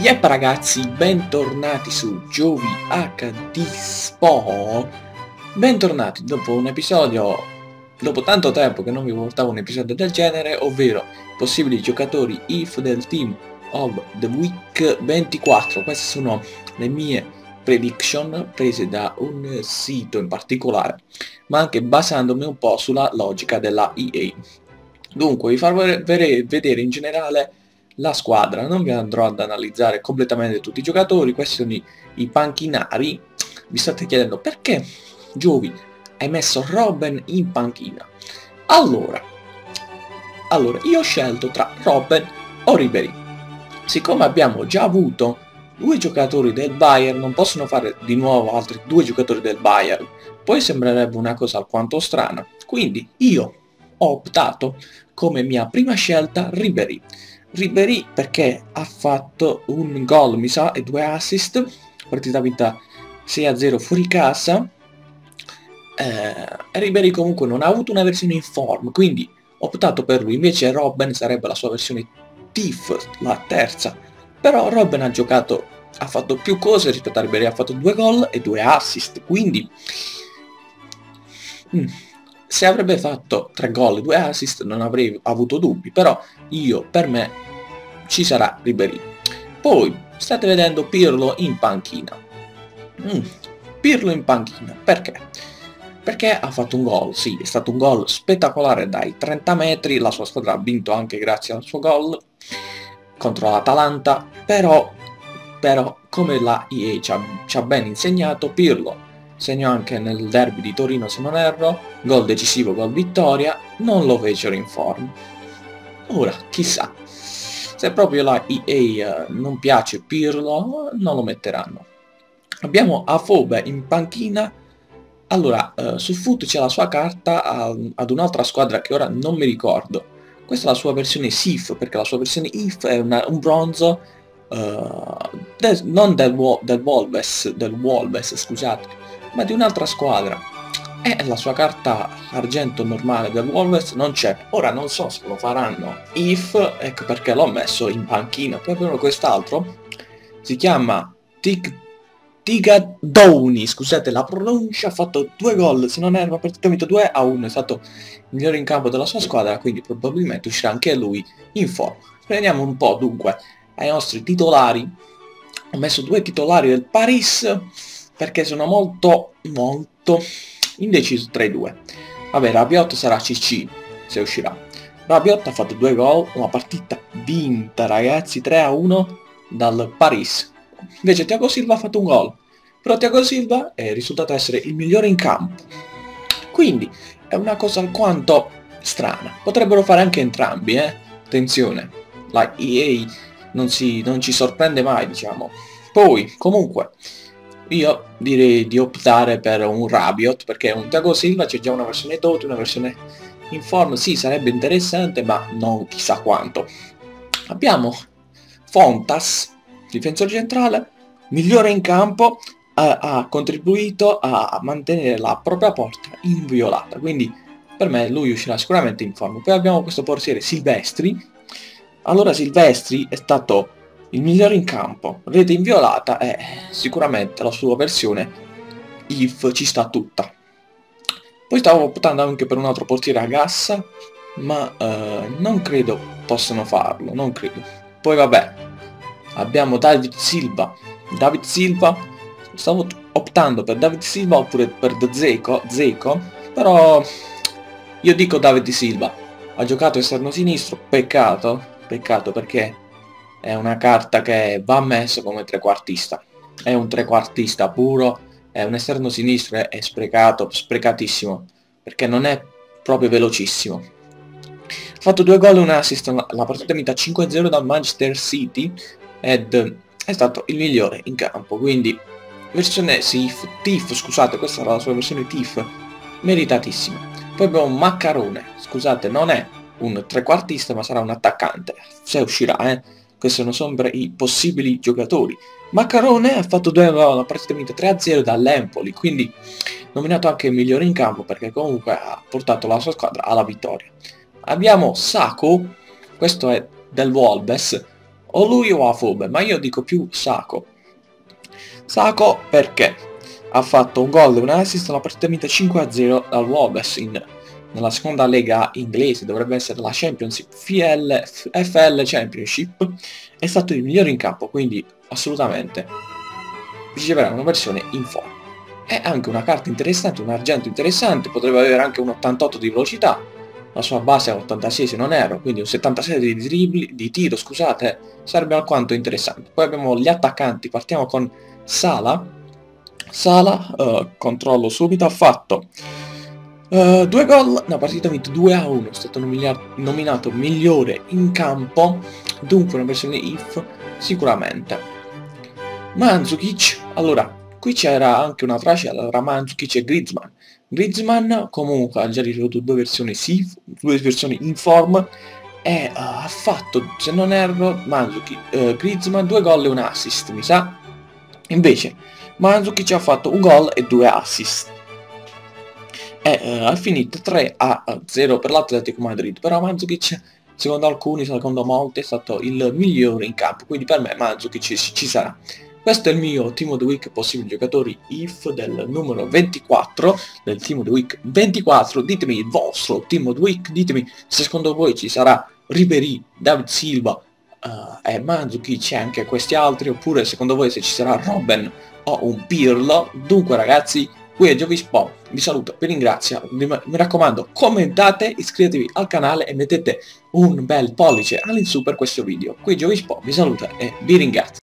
Yep ragazzi, bentornati su Giovi HD Sport. Bentornati dopo un episodio, dopo tanto tempo che non vi portavo un episodio del genere, ovvero possibili giocatori IF del Team of the Week 24. Queste sono le mie prediction prese da un sito in particolare, ma anche basandomi un po' sulla logica della EA. Dunque vi farò vedere in generale la squadra, non vi andrò ad analizzare completamente tutti i giocatori. Questi sono i panchinari. Vi state chiedendo perché Giovi hai messo Robben in panchina. Allora io ho scelto tra Robben o Ribéry. Siccome abbiamo già avuto due giocatori del Bayern, non possono fare di nuovo altri due giocatori del Bayern, poi sembrerebbe una cosa alquanto strana. Quindi io ho optato come mia prima scelta Ribéry perché ha fatto un gol mi sa e 2 assist, partita vinta 6-0 fuori casa. Ribéry comunque non ha avuto una versione in form, quindi ho optato per lui. Invece Robben sarebbe la sua versione TIF, la terza, però Robben ha fatto più cose rispetto a Ribéry, ha fatto 2 gol e 2 assist, quindi se avrebbe fatto 3 gol e 2 assist non avrei avuto dubbi, però per me ci sarà Ribéry. Poi state vedendo Pirlo in panchina. Pirlo in panchina perché? Perché ha fatto un gol, sì, è stato un gol spettacolare dai 30 metri, la sua squadra ha vinto anche grazie al suo gol contro l'Atalanta, però come la EA ci ha ben insegnato, Pirlo segnò anche nel derby di Torino se non erro, gol decisivo, gol vittoria, non lo fecero in form. Ora, chissà, se proprio la EA non piace Pirlo, non lo metteranno. Abbiamo Afobe in panchina. Allora, su Foot c'è la sua carta ad un'altra squadra che ora non mi ricordo. Questa è la sua versione SIF, perché la sua versione IF è un bronzo, non del Wolves, scusate, ma di un'altra squadra. E la sua carta argento normale del Wolves non c'è. Ora non so se lo faranno IF, ecco perché l'ho messo in panchina. Poi abbiamo quest'altro, si chiama Tigadoni, scusate la pronuncia, ha fatto 2 gol, se non erro praticamente 2-1, è stato il migliore in campo della sua squadra, quindi probabilmente uscirà anche lui in forma. Prendiamo un po' dunque ai nostri titolari. Ho messo 2 titolari del Paris perché sono molto indeciso tra i due. Vabbè, Rabiot sarà CC se uscirà. Rabiot ha fatto 2 gol, una partita vinta ragazzi, 3-1 dal Paris. Invece Thiago Silva ha fatto un gol, però Thiago Silva è risultato essere il migliore in campo, quindi è una cosa alquanto strana. Potrebbero fare anche entrambi, attenzione, la EA non ci sorprende mai, diciamo. Poi comunque io direi di optare per un Rabiot, perché un Thiago Silva c'è già una versione Totti, una versione in form, sì, sarebbe interessante, ma non chissà quanto. Abbiamo Fontas, difensore centrale, migliore in campo, ha contribuito a mantenere la propria porta inviolata, quindi per me lui uscirà sicuramente in forma. Poi abbiamo questo portiere Silvestri. Allora Silvestri è stato il migliore in campo, rete inviolata, e sicuramente la sua versione IF ci sta tutta. Poi stavo optando anche per un altro portiere a Gassa, ma non credo possano farlo, non credo. Poi vabbè, abbiamo David Silva, stavo optando per David Silva oppure per Dzeko, però io dico David Silva, ha giocato esterno sinistro, peccato perché è una carta che va messo come trequartista, è un trequartista puro, è un esterno sinistro, è sprecatissimo, perché non è proprio velocissimo. Ha fatto 2 gol e un assist, la partita vinta 5-0 dal Manchester City ed è stato il migliore in campo, quindi versione TIF, scusate, questa era la sua versione TIF, meritatissima. Poi abbiamo Maccarone, scusate, non è un trequartista ma sarà un attaccante, se uscirà, questi sono sempre i possibili giocatori. Maccarone ha fatto 2 gol, la partita vinta 3-0 dall'Empoli, quindi nominato anche il migliore in campo perché comunque ha portato la sua squadra alla vittoria. Abbiamo Sako, questo è del Wolves, o lui o Afobe, ma io dico più Sako. Sako perché ha fatto un gol e un assist alla partita vinta 5-0 dal Wolves nella seconda lega inglese, dovrebbe essere la Championship FL Championship, è stato il migliore in campo, quindi assolutamente riceverà una versione in forma. È anche una carta interessante, un argento interessante, potrebbe avere anche un 88 di velocità, la sua base è 86 se non erro, quindi un 77 di tiro, scusate, sarebbe alquanto interessante. Poi abbiamo gli attaccanti, partiamo con Sala. Controllo subito, ha fatto 2 gol, una partita vinta 2-1, è stato nominato migliore in campo, dunque una versione IF sicuramente. Mandzukic, allora, qui c'era anche una traccia tra Mandzukic e Griezmann. Griezmann comunque ha già ricevuto 2 versioni SIF, 2 versioni in form, e ha fatto, se non erro, Griezmann 2 gol e un assist, mi sa. Invece Mandzukic ha fatto un gol e 2 assist. E ha finito 3-0 per l'Atletico Madrid, però Mandzukic, secondo alcuni, secondo molti, è stato il migliore in campo, quindi per me Mandzukic ci sarà. Questo è il mio Team of the Week possibili giocatori IF del numero 24, del Team of the Week 24, ditemi il vostro Team of the Week, ditemi se secondo voi ci sarà Ribéry, David Silva e Mandzukic e anche questi altri, oppure secondo voi se ci sarà Robben o un Pirlo. Dunque ragazzi, qui è Giovispo, vi saluto, vi ringrazio, mi raccomando commentate, iscrivetevi al canale e mettete un bel pollice all'insù per questo video. Qui Giovispo vi saluta e vi ringrazio.